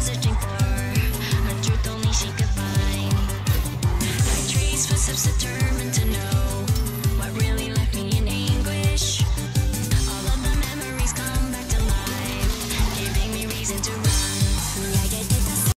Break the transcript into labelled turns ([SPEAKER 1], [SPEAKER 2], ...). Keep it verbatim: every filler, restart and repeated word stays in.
[SPEAKER 1] searching for a truth only she could find. I trace footsteps that turn